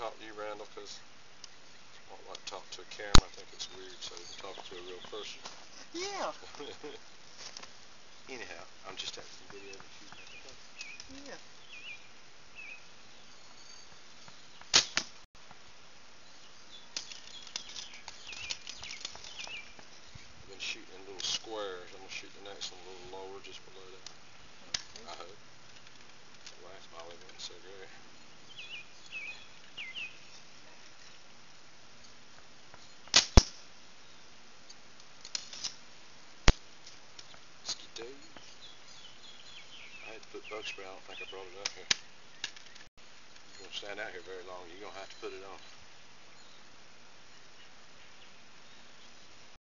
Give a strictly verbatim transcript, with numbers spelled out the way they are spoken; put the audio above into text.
talk to you, Randall, because I don't like to talk to a camera. I think it's weird, so talking to a real person. Yeah. Anyhow, I'm just having some video and shooting. Yeah. I've been shooting in little squares. I'm going to shoot the next one a little lower, just below that. Okay. I hope. The last volley wasn't so good. Ski-doo. I had to put bug spray. I don't think I brought it up here. If you want to stand out here very long, you're going to have to put it on.